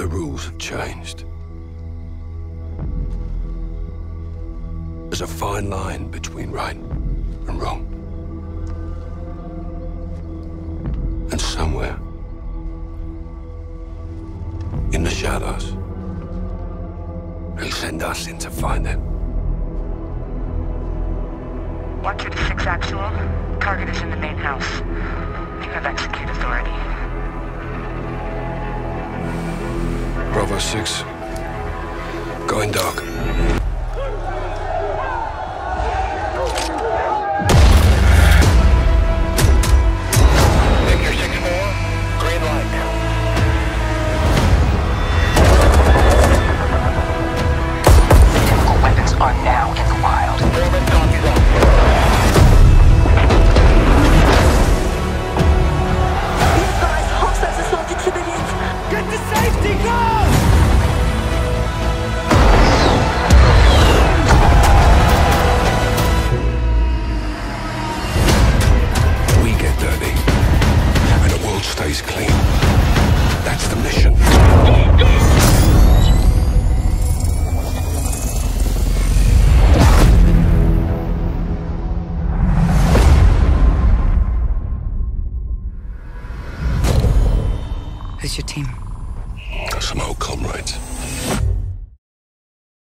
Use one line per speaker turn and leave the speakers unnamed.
The rules have changed. There's a fine line between right and wrong. And somewhere in the shadows, they'll send us in to find it.
126 actual. Target is in the main house. You have execute authority.
Bravo 6. Going dark.
Victor 6-4, green light now.
Chemical weapons are now in the wild.
Foreman copies that.
These guys, hostiles assaulted civilians.
Get to safety, go!
We get dirty, and the world stays clean. That's the mission.
Who's your team?
Some old comrades.